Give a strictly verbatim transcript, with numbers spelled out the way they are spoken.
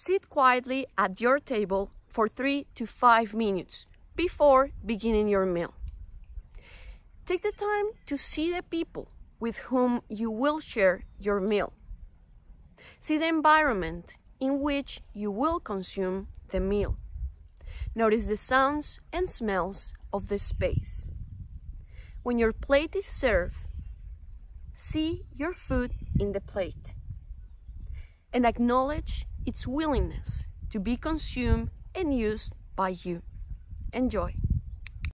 Sit quietly at your table for three to five minutes before beginning your meal. Take the time to see the people with whom you will share your meal. See the environment in which you will consume the meal. Notice the sounds and smells of the space. When your plate is served, see your food in the plate and acknowledge its willingness to be consumed and used by you. Enjoy.